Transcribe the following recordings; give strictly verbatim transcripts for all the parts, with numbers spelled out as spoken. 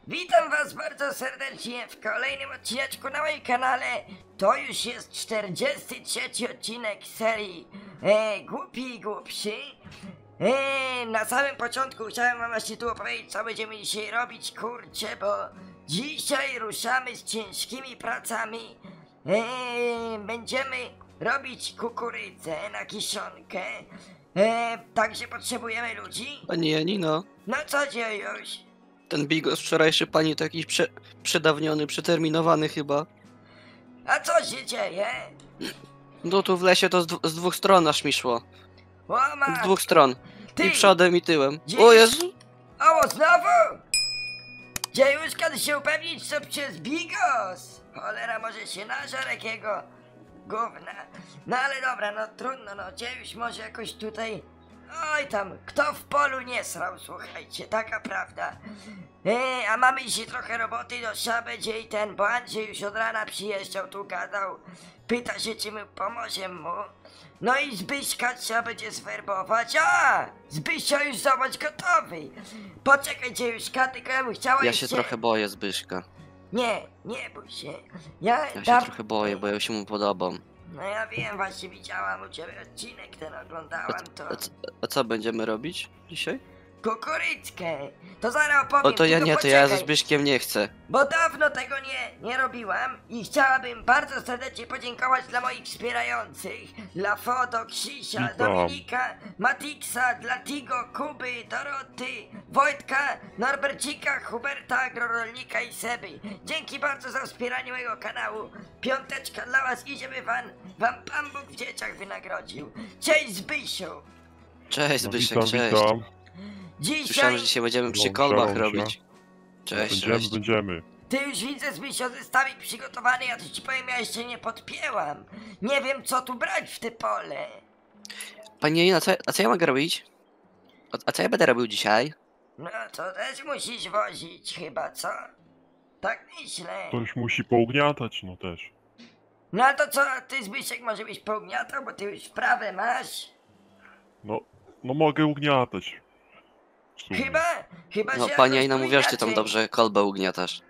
Witam was bardzo serdecznie w kolejnym odcineczku na moim kanale. To już jest czterdziesty trzeci odcinek serii e, Głupi i Głupsi. E, na samym początku chciałem wam właśnie tu opowiedzieć, co będziemy dzisiaj robić, kurczę, bo dzisiaj ruszamy z ciężkimi pracami. E, będziemy robić kukurydzę na kiszonkę. E, także potrzebujemy ludzi. Pani Janino, No co dzieje już? ten bigos wczorajszy pani to jakiś prze, przedawniony, przeterminowany chyba. A co się dzieje? No tu w lesie to z, dw z dwóch stron aż mi szło. Łoma! Z dwóch stron. Ty! I przodem i tyłem. Dziś- O Jezu! O, znowu? Dziejuszka, ty się upewnić, co przez bigos? Cholera, może się nażar jakiego gówna. No ale dobra, no trudno, no dziejuś może jakoś tutaj... Oj tam, kto w polu nie srał, słuchajcie, taka prawda. Ej, a mamy dzisiaj trochę roboty, do trzeba będzie i ten, bo Andrzej już od rana przyjeżdżał, tu gadał. Pyta się, czy my pomożemy mu. No i Zbyśka trzeba będzie zwerbować. A! Zbyśka już zobacz gotowy. Poczekaj, Dziejuszka, tylko ja bym chciała Ja jeszcze... się trochę boję Zbyszka. Nie, nie bój się. Ja, Ja się dam- trochę boję, bo ja się mu podobam. No ja wiem, właśnie widziałam u ciebie odcinek ten, A, oglądałam to. a, c- a co będziemy robić dzisiaj? Kukuryckę. To zaraz opowiem, O to ja tylko nie, to ja ze poczekaj. Zbyszkiem nie chcę. Bo dawno tego nie, nie robiłam i chciałabym bardzo serdecznie podziękować dla moich wspierających. Dla Fodo, Krzysia, Witam. Dominika, Matiksa, dla Tigo, Kuby, Doroty, Wojtka, Norbercika, Huberta, Agrorolnika i Seby. Dzięki bardzo za wspieranie mojego kanału. Piąteczka dla was i żeby wam, wam Pan Bóg w dzieciach wynagrodził. Cześć Zbysiu! Cześć No, Zbyszek, witam, cześć. witam. Dzisiaj... Słyszałem, że dzisiaj będziemy przy Dobrze, kolbach dobrze. robić. Cześć, Będziemy, cześć. będziemy. Ty już widzę, Zbysio, zestawik przygotowany, ja to ci powiem, ja jeszcze nie podpięłam. Nie wiem, co tu brać w te pole. Pani Janino, co, a co ja mogę robić? A, a co ja będę robił dzisiaj? No, to też musisz wozić chyba, co? Tak myślę. Ktoś musi pougniatać, no też. No a to co, ty Zbyszek może byś pougniatał, bo ty już wprawę masz? No, no mogę ugniatać. W sumie. Chyba, chyba, No że pani jakoś Janina tu mówiła, że ty tam inaczej. dobrze kolbę ugniatasz.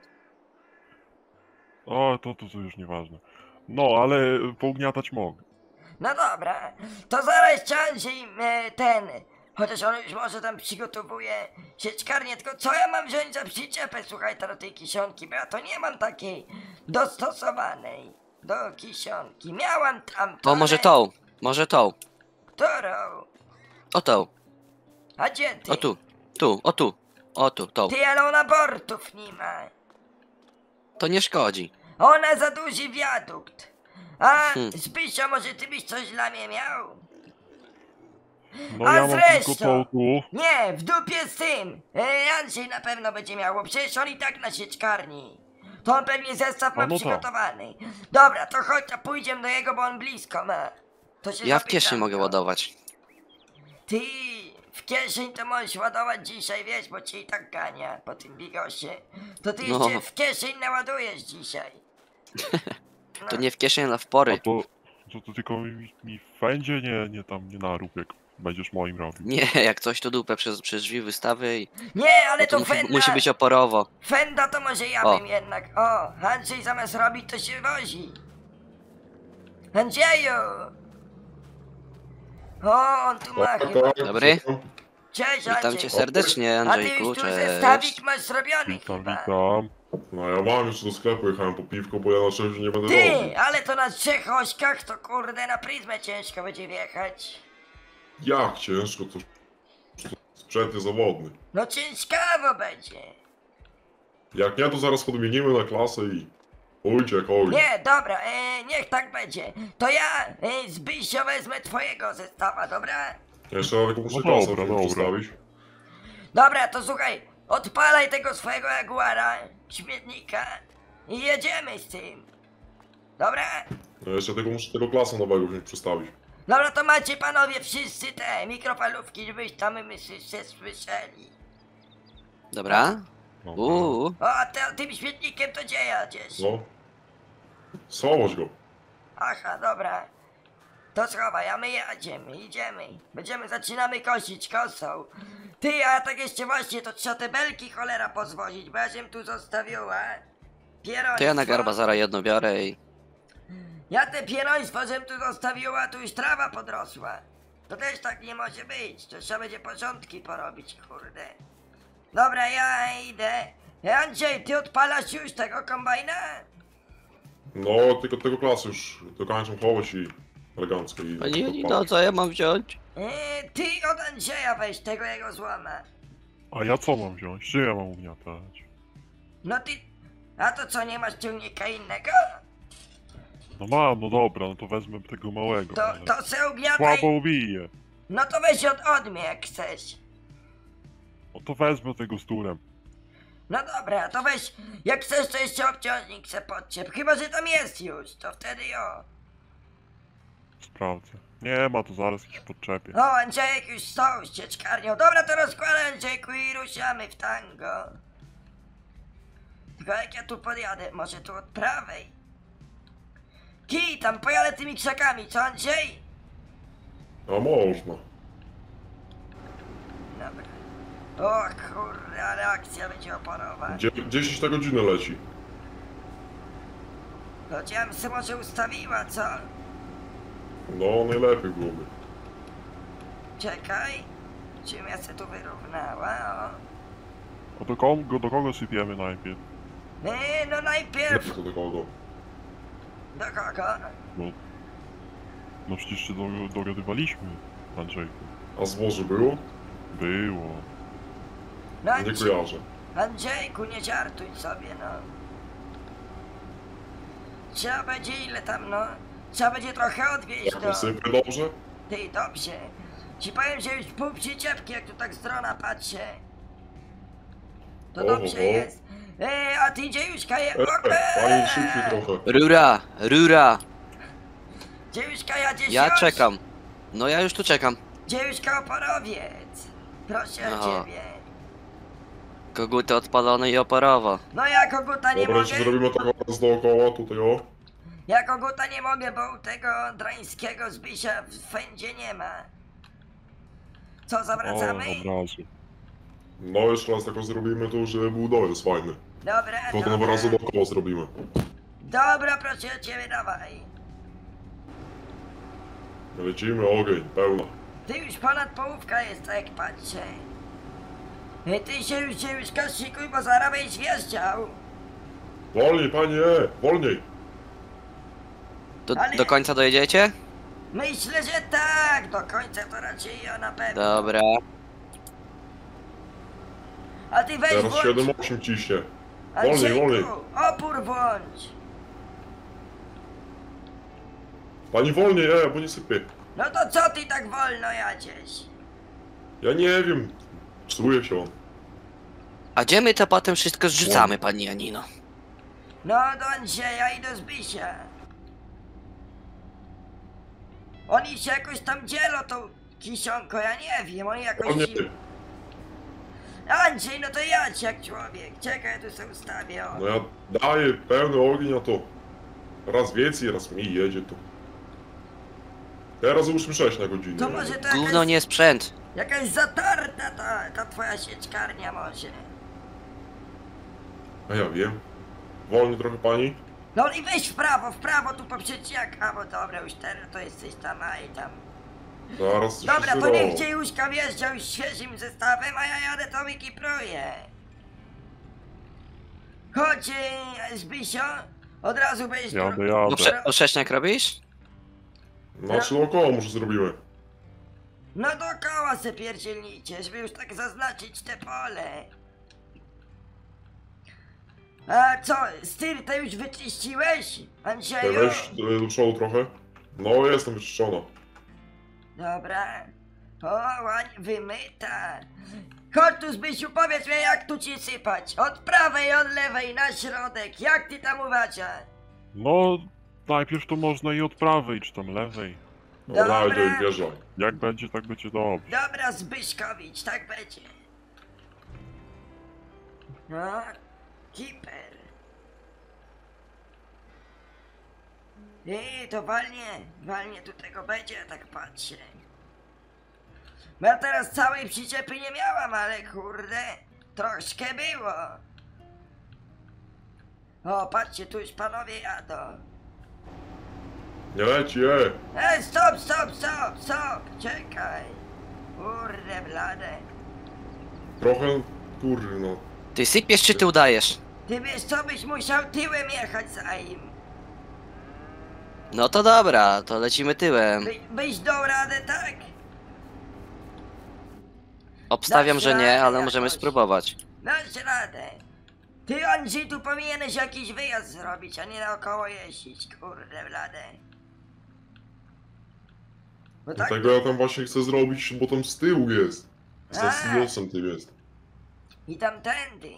O, to, to, to już nieważne. No, ale pougniatać mogę. No dobra, to zaraz trzeba Andrzej e, ten... Chociaż on już może tam przygotowuje sieczkarnię, tylko co ja mam wziąć za przyczepę, słuchaj, do tej kisionki, bo ja to nie mam takiej dostosowanej do kisionki. Miałam tam To może tą, może tą. Którą? O tą, A gdzie ty? o tu, tu, o tu, o tu, tą. Ty, ale ona bortów nie ma. To nie szkodzi. Ona za duży wiadukt. A Hmm. Zbysio, może ty byś coś dla mnie miał? No A ja mam zresztą- tylko tą tu. Nie, w dupie z tym. E, Andrzej na pewno będzie miał, bo przecież on i tak na sieczkarni. To on pewnie zestaw ma A no tak. przygotowany. Dobra, to chodź, a pójdziemy do jego, bo on blisko ma. To się Ja w zapytam kieszeni mogę go. ładować. Ty, w kieszeń to możesz ładować dzisiaj, wiesz, bo cię i tak gania po tym bigosie. To ty No. jeszcze w kieszeń naładujesz dzisiaj. To nie w kieszeni, ale w pory. A to, to, to tylko mi, mi w fędzie, nie, nie tam, nie na rób, jak będziesz moim robił. Nie, jak coś to dupę przez, przez drzwi wystawy i Nie, ale no to to musi, fenda. musi być oporowo. Fenda to może ja O. bym jednak. O, Andrzej zamiast robić to się wozi. Andrzeju! O, on tu ma chyba. Dobry? Cześć, Witam Andrzej. cię serdecznie, A ty Andrzejku, już tu cześć. zestawik masz zrobiony Witam, chyba. witam. No ja mam jeszcze do sklepu, jechałem po piwko, bo ja na szczęście nie będę robił. Ty, ale to na trzech ośkach to kurde na pryzmę ciężko będzie wjechać. Jak ciężko, to sprzęt jest zawodny. No ciężkawo będzie. Jak nie, to zaraz podmienimy na klasę i pójdzie jak oj. Nie, dobra, e, niech tak będzie. To ja e, z Bysio wezmę twojego zestawa, dobra? Jeszcze na taką muszę No klasę dobra, musisz dobra. przedstawić. Dobra, to słuchaj, odpalaj tego swojego Jaguara, śmietnika i jedziemy z tym. Dobra? No jeszcze tego muszę tego klasa nowego wziąć przedstawić. Dobra, to macie panowie wszyscy te mikrofalówki, żebyś tam my się słyszeli. Dobra? No, Uuu, O, a te, tym śmietnikiem to gdzie jedziesz? No. Schować go. Aha, dobra. To schowaj, a my jedziemy, idziemy. Będziemy, zaczynamy kosić kosą. Ty, a tak jeszcze właśnie, to trzeba te belki cholera pozwozić, bo ja się tu zostawiła. Pieroństwo. To ja na garba zaraz jedno biorę i... Ja te pieroństwo, żem tu zostawiła, tu już trawa podrosła. To też tak nie może być, to trzeba będzie porządki porobić, kurde. Dobra, ja idę. Andrzej, ty odpalasz już tego kombajna? No, tylko tego klasy już dokończę chować i elegancko i... Pani Janino, co ja mam wziąć? Eee, ty od Andrzeja weź tego jego złama. A ja co mam wziąć? Czy ja mam ugniatać? No ty... A to co, nie masz ciągnika innego? No mam, no dobra, no to wezmę tego małego, To, ale to se ugniataj. słabo ubije. No to weź od odmy jak chcesz. No to wezmę tego z turem. No dobra, to weź, jak chcesz to jeszcze obciążnik se podciep, chyba że tam jest już, to wtedy jo. Sprawdzę. Nie ma, to zaraz jakiś podczepię. O, Andrzejek już stał z cieczkarnią. Dobra, to rozkładaj Andrzejku i ruszamy w tango. Tylko jak ja tu podjadę, może tu od prawej. Kij, tam pojadę tymi krzakami, co Andrzej? A można. Dobra. O kurde, ale akcja będzie oporowa. Dzie dziesięć na godzinę leci. No ja bym se może ustawiła, co? No, najlepiej byłoby. Czekaj. Czym ja se tu wyrównała, o. A do kogo, do kogo sypiemy najpierw? Eee, no Nie najpierw... wiem co do kogo. Do kogo? No, no przecież się do, dogadywaliśmy, Andrzejku. A zboże było? Było. No Nie Andrzej, kojarzę. Andrzejku, nie żartuj sobie, no. Trzeba będzie ile tam, no. Trzeba będzie trochę odwieźć, Jak no. to sypie dobrze? Ty, dobrze. Ci powiem, że już pół przyczepki, jak tu tak z drona patrzę. To Oho, dobrze ho. jest. Eee, a ty dziejuszka je... E, e, pani szybciej trochę. Rura, rura! Dziejuszka jadziesz Ja już? czekam. No ja już tu czekam. Dziejuszka oporowiec. Proszę o No. ciebie. Koguty odpalone i oparowo. No ja koguta nie Dobra, mogę. jeszcze zrobimy tak raz dookoła, tutaj o. Ja koguta nie mogę, bo u tego drańskiego Zbysia w fędzie nie ma. Co, O, zawracamy? od razu. No, jeszcze raz tak zrobimy, to żeby był dojazd fajny. Dobra, Potem dobra. raz dookoła zrobimy. Dobra, proszę o ciebie, dawaj. Lecimy, ogień, pełna. Ty już ponad połówka jest, tak jak patrzę. E, Ty się już, się już koszykuj, bo zaraz będziesz wjeżdżał. Wolniej, panie, wolniej. Do, Ale- do końca dojedziecie? Myślę, że tak, do końca to raczej ja na pewno. Dobra. A ty weź Teraz włącz. siedem osiem ciśnie. Wolniej, Andrzejku, wolniej. opór włącz. Pani wolniej, e, bo nie sypie. No to co ty tak wolno jadziesz? Ja nie wiem. Psuje się on. A gdzie my to potem wszystko zrzucamy, pani Janino? No do Andrzeja i do Zbysia. Oni się jakoś tam dzielą tą kisionką, ja nie wiem, oni jakoś... Wolniej. Andrzej, no to jadź jak człowiek, czekaj, ja tu sobie ustawię, o. No ja daję pełny ogień, a to raz więcej, raz mniej jedzie to. Teraz załóżmy sześć na godzinę. To może to Gówno jakaś, nie sprzęt. jakaś zatarta ta, ta twoja sieczkarnia może. A ja wiem. Wolniej trochę pani. No i weź w prawo, w prawo, tu poprzeć jak... A, bo dobra, już teraz to jesteś tam, a i tam. Zaraz coś Dobra, się to niech zrobi. Dziejuszka wjeżdża już świeżym zestawem, a ja jadę to wykipruję. Chodź, e, Zbysio, od razu będziesz... Jadę, tu- jadę. No, prze, oszeczniak robisz? Znaczy dookoła może zrobimy. No dookoła se pierdzielnicie, żeby już tak zaznaczyć te pole. A co, styrtę już wyczyściłeś, Ja Andrzeju? weź e, do przodu trochę. No jestem wyczyszczona. Dobra. O, ładnie wymyta. Chodź tu, Zbysiu, powiedz mi, jak tu ci sypać. Od prawej, od lewej, na środek. Jak ty tam uważasz? No, najpierw to można i od prawej, czy tam lewej. Dobra, Dobra. idę i wjeżdżam. Jak będzie, tak będzie dobrze. Dobra, Zbyszkowicz, tak będzie. No, kiper. I to walnie, walnie tu tego będzie, ja tak patrzę. Bo ja teraz całej przyczepy nie miałam, ale kurde, troszkę było. O, patrzcie, tu już panowie jadą. Nie leci, e! Ej, stop, stop, stop, stop, czekaj. Kurde blade. Trochę, kurde no. Ty sypiesz czy ty udajesz? Ty wiesz co, byś musiał tyłem jechać za im. No to dobra, to lecimy tyłem. By, byś dał radę, tak? Obstawiam, Dasz że nie, radę ale możemy jakoś. spróbować. Dasz radę. Ty, Andrzej, tu powinieneś jakiś wyjazd zrobić, a nie naokoło jeździć, kurde blade. Bo tak, Dlatego ja tam właśnie chcę zrobić, bo tam z tyłu jest. Za A. silosem tym jest. i tamtędy.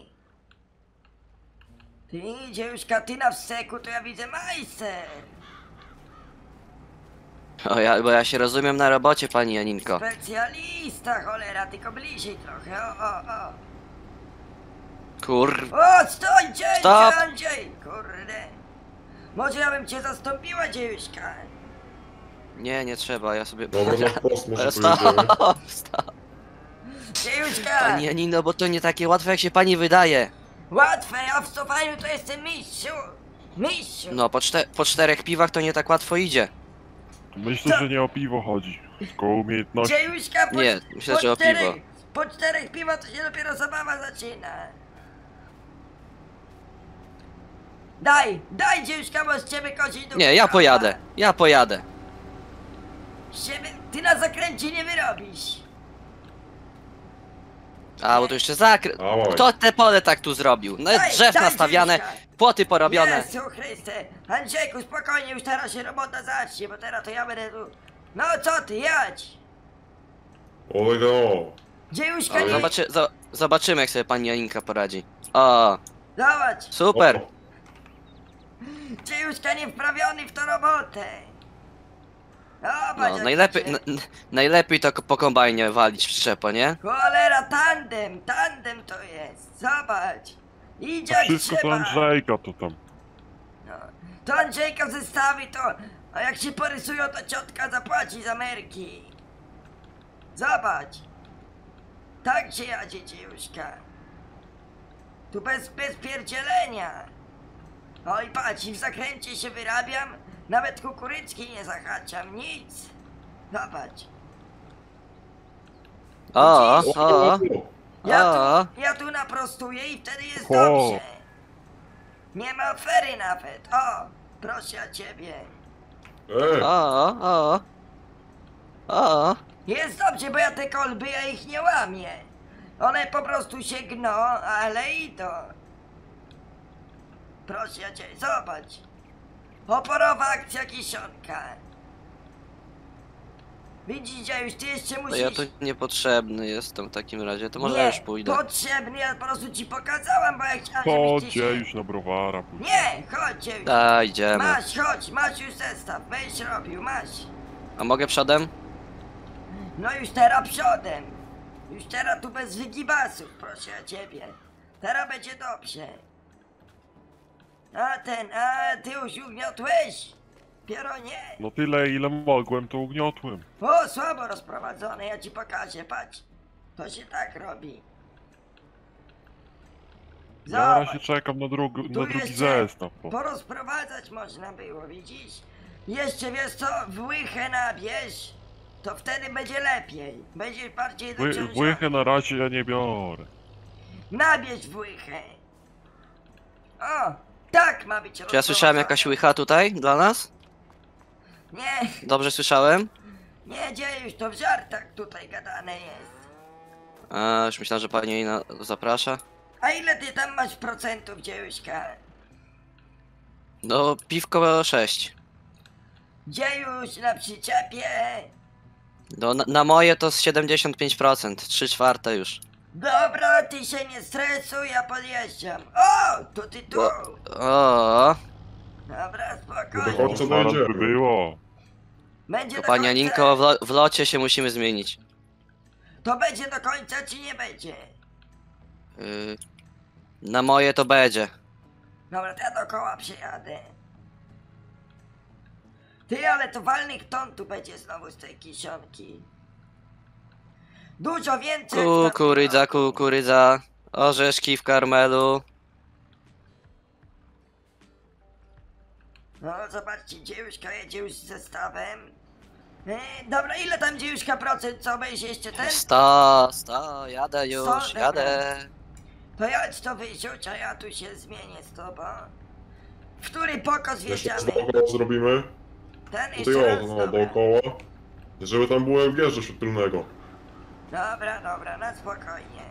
Ty idzie już katyna w seku, to ja widzę majster. O ja, bo ja się rozumiem na robocie, pani Janinko. Specjalista, cholera, tylko bliżej trochę, o, o, o. Kur... O, stój, dzień, Stop. Andrzej, kurde. Może ja bym cię zastąpiła, dziejuszka. Nie, nie trzeba, ja sobie... Dobra, na wprost może Stop, pojedziemy. stop. Dziejuszka, Pani Janino, bo to nie takie łatwe, jak się pani wydaje. łatwe, ja w cofaniu to jestem mistrzu. Mistrzu. No, po, czte po czterech piwach to nie tak łatwo idzie. Myślę, że nie o piwo chodzi, tylko o umiejętności. Dziejuszka, po, Nie, myślę, po że o czterech, piwo. Po czterech piwa to się dopiero zabawa zaczyna. Daj, daj dziejuszka, bo z ciebie kozi do Nie, ja pojadę, ja pojadę. Z ciebie, ty na zakręcie nie wyrobisz. A, bo to jeszcze zakrę... Dawaj. Kto te pole tak tu zrobił? No Daj, drzew daj, nastawiane, dziejuszka. płoty porobione. Jezu Chryste, Andrzejku, spokojnie, już teraz się robota zacznie, bo teraz to ja będę tu... No co ty, jadź! Olega no. Dziejuszka, Ale nie... Zobaczy, zo zobaczymy, jak sobie pani Janinka poradzi. O, Zobacz, super. O, dziejuszka nie wprawiony w tą robotę. Zobacz, No, jak najlepiej, się- n- n- najlepiej to po kombajnie walić przyczepę, nie? Cholera, tandem, tandem to jest, zobacz. Idzie A jak wszystko to trzeba. Andrzejka to tam. No. To Andrzejka zestawi to, a jak się porysują, to ciotka zapłaci za merki. Zobacz. Tak się jadzie, dziejuszka. Tu bez, bez pierdzielenia. Oj, patrz, i w zakręcie się wyrabiam, nawet kukurycki nie zahaczam, nic. Zobacz. O, Widzisz? o, o. Ja O. tu, ja tu naprostuję i wtedy jest O. dobrze. Nie ma afery nawet. O, proszę ja ciebie. E, O, o, o. Jest dobrze, bo ja te kolby, ja ich nie łamię. One po prostu się gną, ale idą. Proszę ja ciebie, zobacz. Oporowa akcja kiszonka. Widzisz, już ty jeszcze To musisz... ja tu niepotrzebny jestem w takim razie, to może nie, ja już pójdę. potrzebny, ja po prostu ci pokazałam, bo ja chciałam, Chodź, żebyś ty się... już na browara pójdzie. Nie, chodź już. Da, idziemy. Masz, chodź, masz już zestaw, będziesz robił, masz. A mogę przodem? No już teraz przodem. Już teraz tu bez wygibasów, proszę ja ciebie. Teraz będzie dobrze. A ten, a ty już ugniotłeś? Piero nie. No tyle ile mogłem, to ugniotłem. O, słabo rozprowadzone, ja ci pokażę, patrz. To się tak robi. Ja na razie Zobacz, czekam na, drug na tu drugi jeszcze zestaw. Bo... porozprowadzać można było, widzisz? Jeszcze wiesz co, w łychę nabierz, to wtedy będzie lepiej. Będziesz bardziej Ły dociążony. łychę na razie ja nie biorę. Nabierz w łychę. O, tak ma być Czy ja słyszałem jakaś łycha tutaj dla nas? Nie, Dobrze słyszałem? nie dzieje już, to w żartach tutaj gadane jest. A, już myślałem, że pani Janina zaprasza. A ile ty tam masz procentów, dziejuszka? No, piwko sześć. Dziejuś na przyczepie. No, na, na moje to z siedemdziesiąt pięć procent, trzy czwarte już. Dobra, ty się nie stresuj, ja podjeżdżam. O, tu ty tu. O, Dobra, Do spokojnie. końca Zaraz by dojedziemy. było. Będzie to do pani końca? Janinko, w, lo w locie się musimy zmienić. To będzie do końca, czy nie będzie? Yy, na moje to będzie. Dobra, to ja dookoła przyjadę. Ty, ale to walnych ton tu będzie znowu z tej kiszonki. Dużo więcej. jak Kukurydza, tam- kukurydza. Orzeszki w karmelu. No, zobaczcie, dziejuszka jedzie już z zestawem. E, dobra, ile tam dziejuszka procent, co weź jeszcze ten? Sto, sto, jadę już, Sto, dobra. jadę. To chodź to wyrzuć, a ja tu się zmienię z tobą. W który pokos Jeszcze raz wjeżdżamy? dookoła zrobimy. Ten To jeszcze jo, raz, no, dobra. dookoła. Żeby tam było jak wjeżdżasz od tylnego. Dobra, dobra, na spokojnie.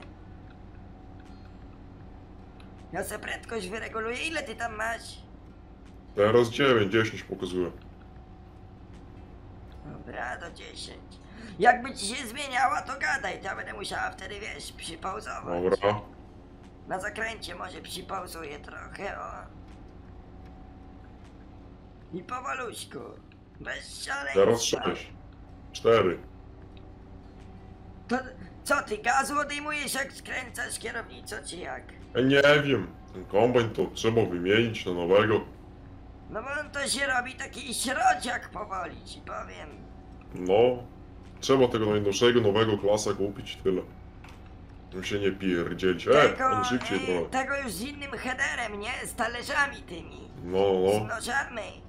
Ja se prędkość wyreguluję, ile ty tam masz? Teraz dziewięć, dziesięć pokazuje. Dobra, do dziesięć. Jakby ci się zmieniała, to gadaj, to będę musiała wtedy, wiesz, przypauzować. Dobra. Na zakręcie może przypauzuję trochę, o. I powoluśku. Bez szaleństwa. Teraz sześć. cztery. To co ty, gazu odejmujesz jak skręcasz kierownicą, czy jak? Ja nie wiem. Ten kombajn to trzeba wymienić na nowego. No bo on to się robi taki środziak powoli, ci powiem. No. Trzeba tego najnowszego, nowego klasa kupić, tyle. Żeby się nie pierdzielić. E, Tego, on szybciej e, trochę. tego już z innym headerem, nie? Z talerzami tymi. No, Z no. nożami.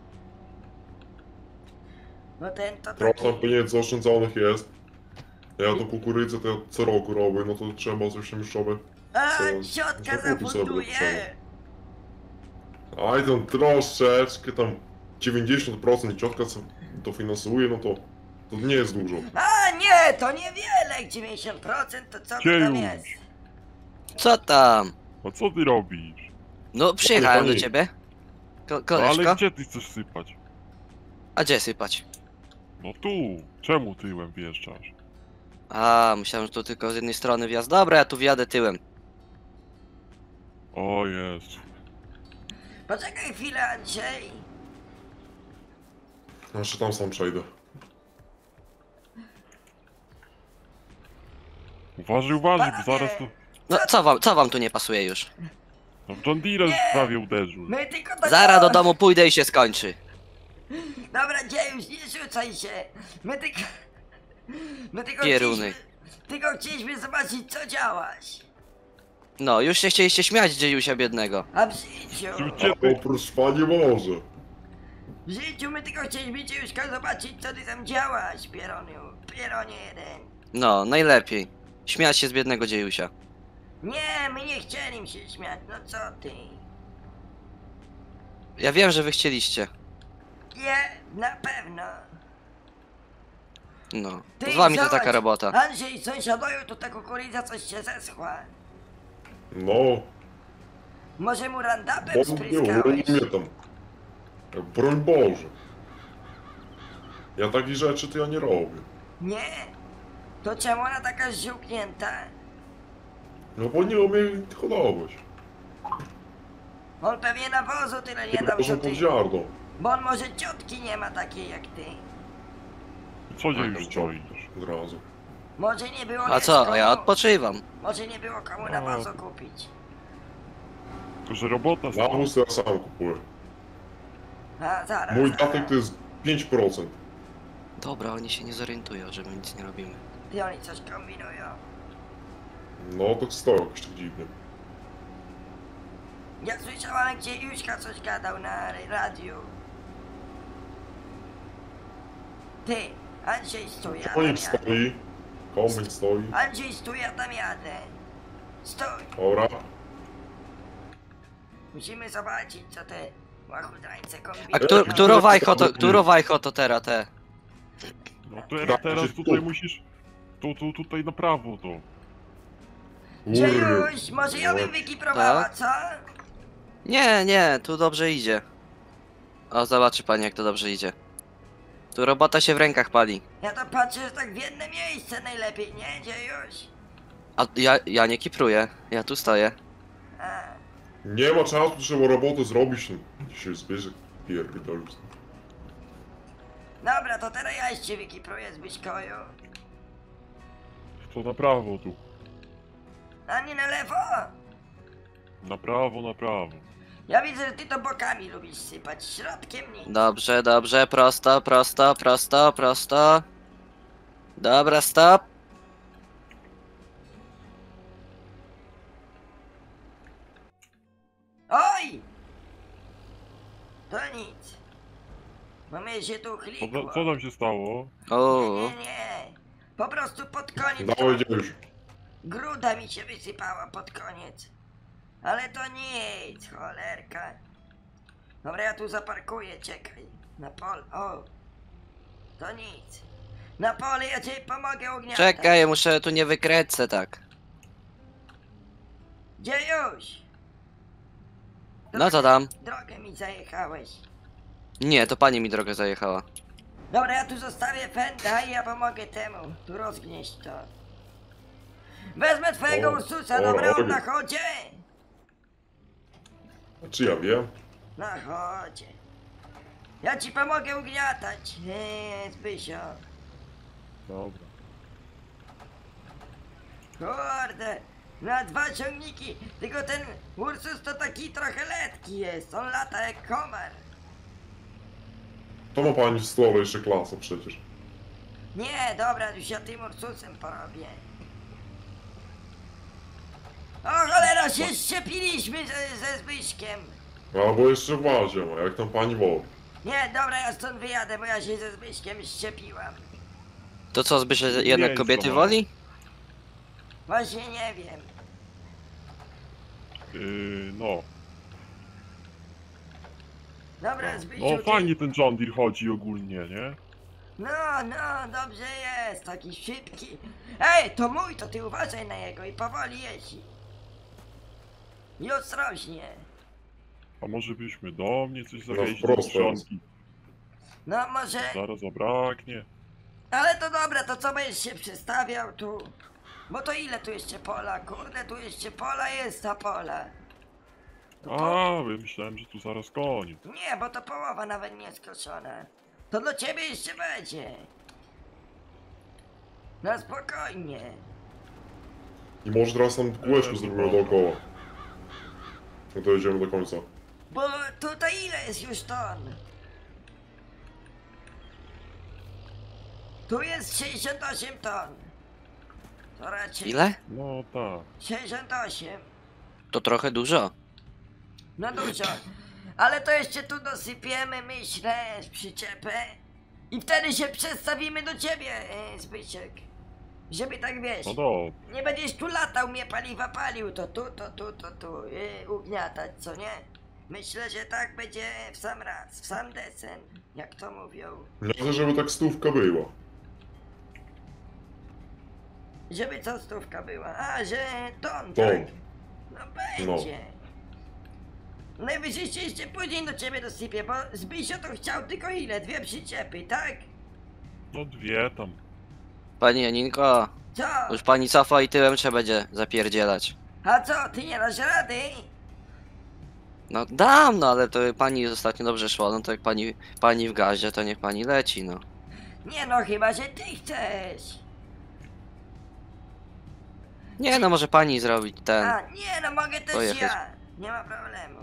No ten to Trochę taki... tam pieniędzy oszczędzonych jest. Ja to kukurydzę to ja co roku robię, no to trzeba coś tam jeszcze. A, co- ciotka co kupić sobie zafunduje. trzeba. Aj tam troszeczkę tam dziewięćdziesiąt procent ciotka co dofinansuje, no to to nie jest dużo. A nie, to niewiele, dziewięćdziesiąt procent to co to tam Dziejuś. jest? Co tam? A co ty robisz? No, przyjechałem do pani. ciebie. Ko No koleżko? ale gdzie ty chcesz sypać? A gdzie sypać? No tu. Czemu tyłem wjeżdżasz? A, myślałem, że tu tylko z jednej strony wjazd. Dobra, ja tu wjadę tyłem. O jest. Poczekaj chwilę, Andrzej. Jeszcze tam sam przejdę. Uważaj, uważaj, bo zaraz to... No, co wam, co wam tu nie pasuje już? No John Deere Nie. prawie uderzył. My tylko tak... Zaraz do domu pójdę i się skończy. Dobra, dziejuś, nie rzucaj się. My tylko... My tylko Pieruny. chcieliśmy... Tylko chcieliśmy zobaczyć, co działaś. No, już się chcieliście śmiać dziejusia biednego. A w życiu... Gdzie A ty? oprócz pani może. W życiu my tylko chcieliśmy dziejuszka zobaczyć, co ty tam działaś, Pieroniu. Pieronie jeden. No, najlepiej. Śmiać się z biednego dziejusia. Nie, my nie chcieli się śmiać, no co ty? Ja wiem, że wy chcieliście. Nie, na pewno. No, Ty, z wami to zobacz, taka robota. Andrzej, sąsiadoju, to ta kukurydza coś się zeschła. No, Może mu randapem bo nie spryskałeś? mnie tam. Jak broń Boże. Ja takich rzeczy to ja nie robię. Nie. To czemu ona taka zziuknięta? No bo nie umiem hodować. On pewnie nawozu tyle nie Nie dał, co proszę ty. pod ziarno. Bo on może ciotki nie ma takiej jak ty. Co gdzie Tak, już stoisz? Od razu. Może nie było A co, komu- a ja odpoczywam. Może nie było komu nawozu kupić. Tylko, że robota stała. Nawóz to ja sam kupuję. A zaraz, Mój zaraz. datek to jest pięć procent. Dobra, oni się nie zorientują, że my nic nie robimy. Ty oni coś kombinują. No to stoją jakoś tak dziwnie. Ja słyszałam, gdzie Juśka coś gadał na radiu. Ty, Andrzej stój, ja tam Konik jadę. stoi. Kombajn stoi. Andrzej stój, ja tam jadę. Stój. Dobra. Musimy zobaczyć, co te łachudrańce kombinują. A któ którą wajcho to, którą wajcho to teraz te? No teraz, Tak, teraz znaczy tutaj tu. musisz... Tu, tu, tutaj na prawo to. Dziejuś, może ja bym wykiprowała, Tak? co? Nie, nie, tu dobrze idzie. O, zobaczy pani jak to dobrze idzie. Tu robota się w rękach pali. Ja to patrzę, że tak w jedno miejsce najlepiej, nie, Dziejuś? A ja, ja nie kipruję, ja tu stoję. A, Nie ma czasu, trzeba robotę zrobić. Dzisiaj zbierze pierdol. dobra, to teraz ja jeszcze wykipruję z Byśkoju. To na prawo tu. A nie na lewo? Na prawo, na prawo. Ja widzę, że ty to bokami lubisz sypać, środkiem nic. Dobrze, dobrze, prosto, prosto, prosto, prosto. Dobra, stop. Oj! To nic. Bo mnie się tu Co, chlikło. co tam się stało? O, Nie, nie. Po prostu pod koniec Dawaj, Dziejuś. gruda mi się wysypała pod koniec. Ale to nic, cholerka. Dobra, ja tu zaparkuję, czekaj. Na pole, o. To nic. Na pole ja ci pomogę ugniatać. czekaj, muszę tu nie wykręcę tak. Dziejuś! No co tam? Drogę mi zajechałeś. Nie, to pani mi drogę zajechała. Dobra, ja tu zostawię fenda i ja pomogę temu. Tu rozgnieść to. Wezmę twojego O, Ursusa, o, dobra, on o. na chodzie? A czy ja wiem? Na chodzie. Ja ci pomogę ugniatać. Eee, Zbysio. Dobra. Kurde. Na dwa ciągniki. Tylko ten Ursus to taki trochę letki jest. On lata jak komar. To ma pani w stole jeszcze klasa przecież. Nie, dobra, już ja tym Ursusem porobię. O cholera, się szczepiliśmy ze, ze Zbyszkiem. Albo jeszcze w łazie, a jak tam pani woli. Nie, dobra, ja stąd wyjadę, bo ja się ze Zbyszkiem szczepiłam. To co, zby się jednak Nie, kobiety co? woli? Właśnie nie wiem. Yy, no. Dobra, Zbysiu, No ty- fajnie ten John Deere chodzi ogólnie, nie? No, no, dobrze jest, taki szybki. Ej, to mój, to ty uważaj na jego i powoli jeździ. I ostrożnie. A może byśmy do mnie coś zawieźli wprost z trzonki? No może, Zaraz zabraknie. ale to dobra, to co będziesz się przestawiał tu? Bo to ile tu jeszcze pola? Kurde, tu jeszcze pola jest, ta pola. To po... A, myślałem, że tu zaraz koniec. Nie, bo to połowa nawet nie skoszona. To dla ciebie jeszcze będzie. No spokojnie. I może teraz tam kółeczko zrobimy dookoła. No to jedziemy do końca. Bo tutaj ile jest już ton? Tu jest sześćdziesiąt osiem ton. To raczej... Ile? No tak. sześćdziesiąt osiem. To trochę dużo. No dużo. Ale to jeszcze tu dosypiemy, myślę, z przyczepę. I wtedy się przestawimy do ciebie, e, Zbyszek. Żeby tak wiesz. No dobra. Nie będziesz tu latał, mnie paliwa palił, to tu, to tu, to tu, yy, ugniatać, co nie? Myślę, że tak będzie w sam raz, w sam desen, jak to mówią. Nie, żeby tak stówka była. Żeby co stówka była, a, że ton, Ton. tak? No będzie. Najwyżej się jeszcze później do ciebie dosypię, bo Zbysio to chciał tylko ile? Dwie przyczepy, tak? No dwie tam. Pani Janinko, Co? już pani cofa i tyłem trzeba będzie zapierdzielać. A co, ty nie dasz rady? No dam, no ale to pani ostatnio dobrze szło, no to jak pani, pani w gazie, to niech pani leci, no. Nie no, chyba, że ty chcesz. Nie no, może pani zrobić ten. A, nie no, mogę też Pojechać. ja. Nie ma problemu.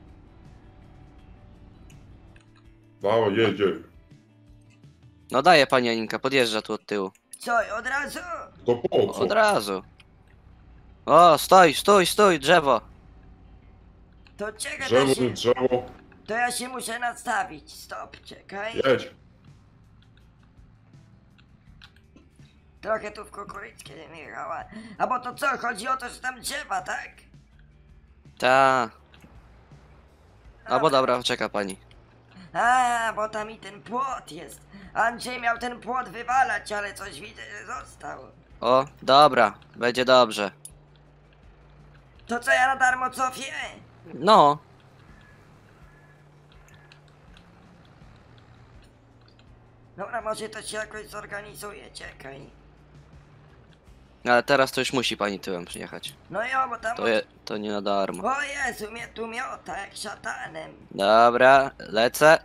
Dawaj, jedzie. No daje pani Janinka, podjeżdża tu od tyłu. Co, od razu? To po co? Od razu. O, stój, stój, stój, drzewo. To czekaj, to, Drzewo, się, drzewo. to ja się muszę nastawić. Stop, czekaj. Jedź. Trochę tu w kukurydzkę jechała. A bo to co, chodzi o to, że tam drzewa, tak? Ta. A bo dobra, czeka pani. A, bo tam i ten płot jest. Andrzej miał ten płot wywalać, ale coś widzę, że został. O, dobra, będzie dobrze. To co, ja na darmo cofię? No, Dobra, może to się jakoś zorganizuje, czekaj. ale teraz to już musi pani tyłem przyjechać. No jo, bo tam... To, je, to nie na darmo. O Jezu, mnie tu miota jak szatanem. Dobra, lecę.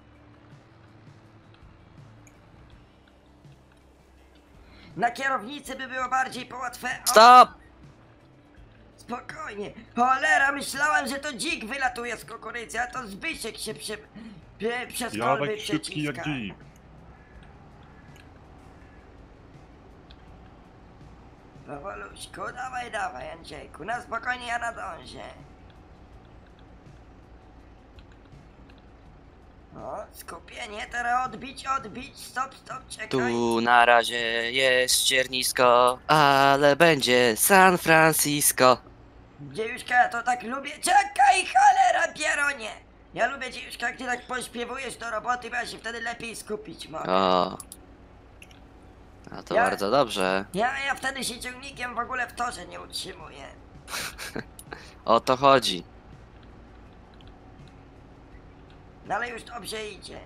Na kierownicy by było bardziej połatwe... O, Stop! spokojnie. Cholera, myślałem, że to dzik wylatuje z kukurydzy, a to Zbyszek się prze... prze przez Ja kolby taki szybki jak przeciska. dzik. Powoluśku, dawaj, dawaj, Andrzejku, na spokojnie ja nadążę. O, skupienie, teraz odbić, odbić, stop, stop, czekaj. Tu na razie jest ściernisko, ale będzie San Francisco. Dziejuszka, ja to tak lubię. Czekaj, cholera, pieronie! Ja lubię, dziejuszka, jak ty tak pośpiewujesz do roboty, bo ja się wtedy lepiej skupić mogę. O. A to Ja- bardzo dobrze. Ja, ja wtedy się ciągnikiem w ogóle w torze nie utrzymuję. O to chodzi. No ale już dobrze idzie.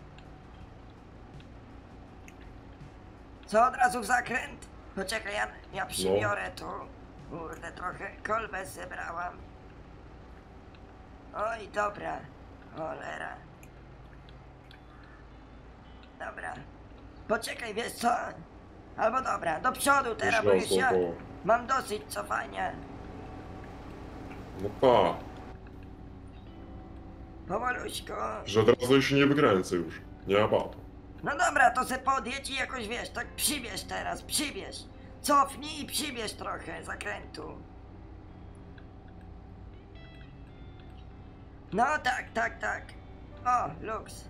Co, od razu w zakręt? Poczekaj, ja, ja przybiorę tu. Kurde, trochę kolbę zebrałam. Oj, dobra. Cholera. Dobra. Poczekaj, wiesz co? Albo dobra, do przodu teraz, bo już ja Myślał, mam dosyć cofania. No pa, Powoluśko. że teraz to się nie wykręcę już. Nie ma batu. No dobra, to se podjedź i jakoś wiesz, tak przybierz teraz, przybierz. Cofnij i przybierz trochę zakrętu. No tak, tak, tak. O, luks.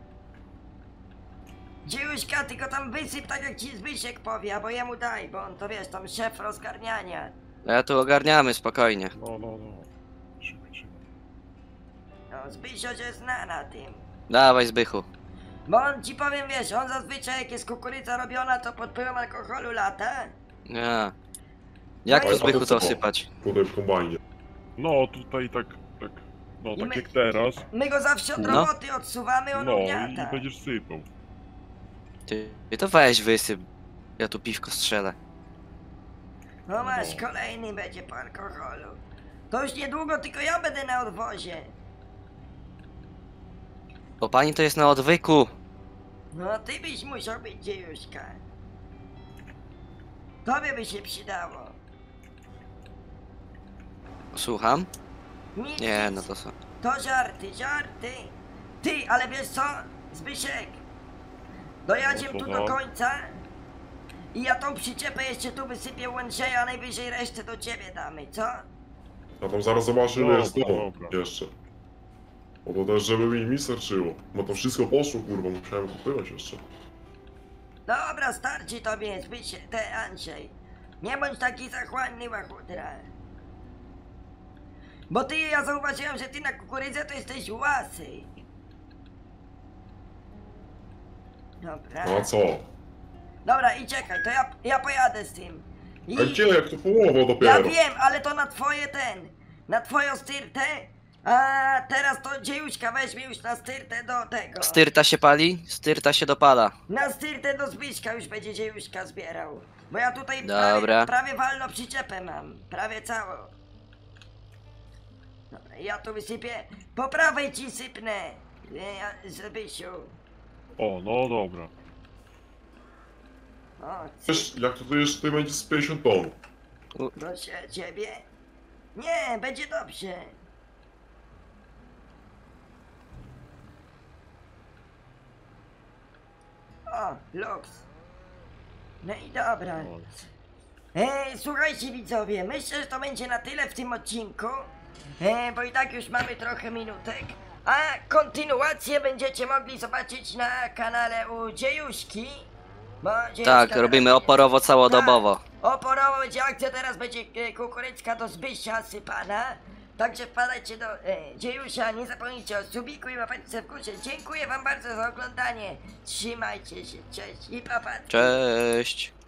Dziejuśka, tylko tam wysyp tak jak ci Zbyszek powie, albo jemu daj, bo on to wiesz, tam szef rozgarniania. Ja tu ogarniamy spokojnie. No, no, no. Trzymaj, trzymaj. No, Zbysio się zna na tym. Dawaj Zbychu. Bo on ci powiem, wiesz, on zazwyczaj jak jest kukurydza robiona, to pod wpływem alkoholu lata. Nie. Jak No tu i- Zbychu to co? sypać? Tutaj w kombajnie. No, tutaj tak, tak, no I tak my- jak teraz. My go zawsze od No. roboty odsuwamy, on No ugniata. i będziesz sypał. Ty, ty to weź wysyp. Ja tu piwko strzelę. No masz, kolejny będzie po alkoholu. To już niedługo tylko ja będę na odwozie. Bo pani to jest na odwyku. No ty byś musiał być dziejuszka. Tobie by się przydało. Słucham? Nic, Nie, nic. no to są. To żarty, żarty. Ty, ale wiesz co, Zbyszek? Dojadziemy No to tu do no. końca i ja tą przyczepę jeszcze tu wysypię Łędrzeja, a najwyżej resztę do ciebie damy, co? A tam zaraz zobaczę ile jest Dobra, domu dobra. jeszcze. Bo to też żeby mi mi starczyło. Bo to wszystko poszło kurwa, musiałem kupować jeszcze. Dobra, starczy tobie, Zbyszek, te Andrzej. Nie bądź taki zachłanny, łachudra. Bo ty, ja zauważyłem, że ty na kukurydzę to jesteś łasy. Dobra. No a co? Dobra, i czekaj, to ja, ja pojadę z tym. I... A gdzie, jak to połowa Ja dopiero? wiem, ale to na twoje ten, na twoją styrtę, a teraz to dziejuśka weźmie już na styrtę do tego. Styrta się pali? Styrta się dopala. Na styrtę do Zbyszka już będzie dziejuśka zbierał. Bo ja tutaj Dobra. prawie, prawie walno przyczepę mam, prawie całą. Dobra, ja tu wysypię, po prawej ci sypnę, e, Zbysiu. O, no dobra. O, Wiesz, jak to tu jeszcze tutaj będzie z pięćdziesiąt ton? proszę ciebie. Nie, będzie dobrze. O, luks. No i dobra. No. E, słuchajcie widzowie, myślę, że to będzie na tyle w tym odcinku. E, bo i tak już mamy trochę minutek. A kontynuację będziecie mogli zobaczyć na kanale u Dziejuśki. Bo Dziejuszka Tak, teraz robimy będzie- oporowo całodobowo. Tak, oporowo będzie akcja, teraz będzie e, kukurydzka do Zbysia sypana. Także wpadajcie do e, Dziejusia, nie zapomnijcie o subiku i łapeczce w górze. Dziękuję wam bardzo za oglądanie. Trzymajcie się, cześć i pa pa. Cześć.